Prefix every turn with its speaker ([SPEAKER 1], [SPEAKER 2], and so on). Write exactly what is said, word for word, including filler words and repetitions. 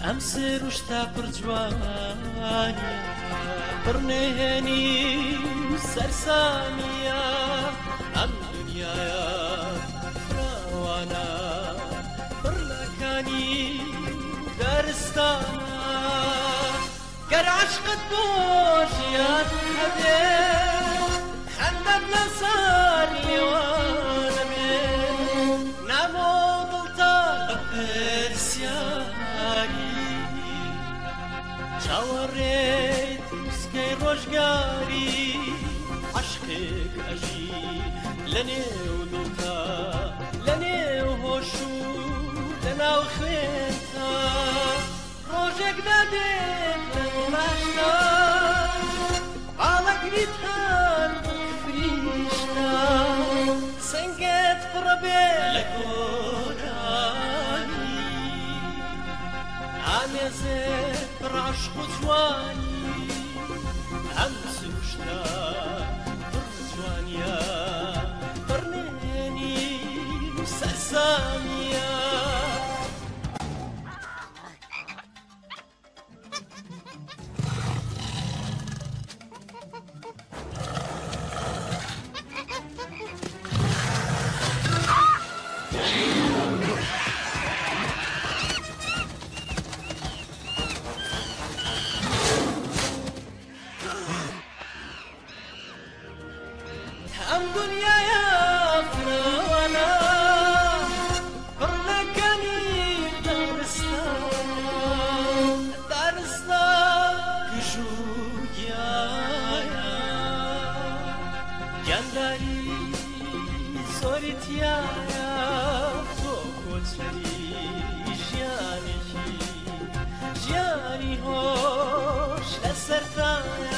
[SPEAKER 1] ئەم سروشتا پڕ جوانە پڕنێهێنی سەرسامیە ئەم دنیایە فراوانە پڕ لەکانی دەرستانە گەر عەشقت بۆ ژیان هەبێ خەندەت لەسەر لێوانە بێ نامۆ دڵتا بە پرسیاری چاوەڕێت وسکەی ڕۆژگاری عەشقێک ئەژی لە نێو دڵتا لە نێو هۆش و لەناو خوێنتا ڕۆژێک دەدێت لە ماشتا باڵەگریت هەر فریشتا سنگت پڕە بێ لە گۆرانی ئامێزێت پڕ عەشق و جوانی ئەم سروشتا پڕ جوانیە پڕنێنی سەرسامیە ئەم دنیایە فراوانە پڕ لەکانی دارستانە دارستان کژ و گیایە گیانداری زۆری تیایە تۆ کۆچەری ژیانێکی ژیانی هۆش لەسەرتانە